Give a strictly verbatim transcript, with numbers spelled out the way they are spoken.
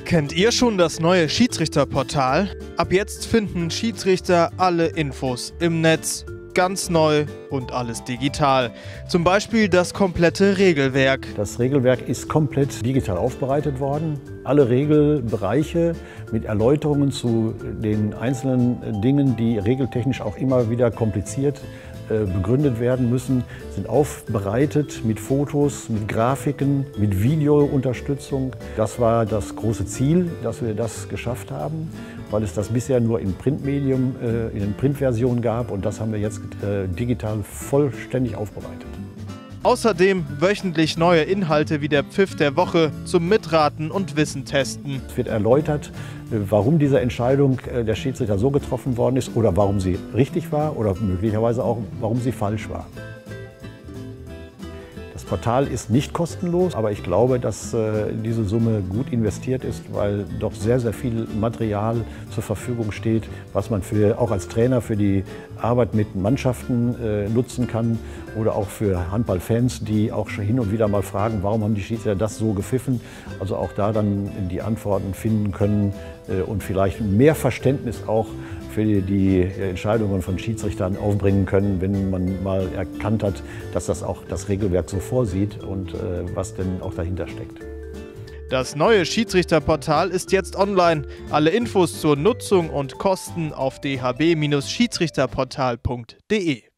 Kennt ihr schon das neue Schiedsrichterportal? Ab jetzt finden Schiedsrichter alle Infos im Netz, ganz neu und alles digital. Zum Beispiel das komplette Regelwerk. Das Regelwerk ist komplett digital aufbereitet worden. Alle Regelbereiche mit Erläuterungen zu den einzelnen Dingen, die regeltechnisch auch immer wieder kompliziert begründet werden müssen, sind aufbereitet mit Fotos, mit Grafiken, mit Videounterstützung. Das war das große Ziel, dass wir das geschafft haben, weil es das bisher nur im Printmedium, in den Printversionen gab, und das haben wir jetzt digital vollständig aufbereitet. Außerdem wöchentlich neue Inhalte wie der Pfiff der Woche zum Mitraten und Wissen testen. Es wird erläutert, warum diese Entscheidung der Schiedsrichter so getroffen worden ist oder warum sie richtig war oder möglicherweise auch, warum sie falsch war. Das Portal ist nicht kostenlos, aber ich glaube, dass äh, diese Summe gut investiert ist, weil doch sehr, sehr viel Material zur Verfügung steht, was man für, auch als Trainer für die Arbeit mit Mannschaften äh, nutzen kann oder auch für Handballfans, die auch schon hin und wieder mal fragen, warum haben die Schiedsrichter das so gepfiffen. Also auch da dann die Antworten finden können äh, und vielleicht mehr Verständnis auch für die Entscheidungen von Schiedsrichtern aufbringen können, wenn man mal erkannt hat, dass das auch das Regelwerk so vorsieht und äh, was denn auch dahinter steckt. Das neue Schiedsrichterportal ist jetzt online. Alle Infos zur Nutzung und Kosten auf d h b Schiedsrichterportal punkt de.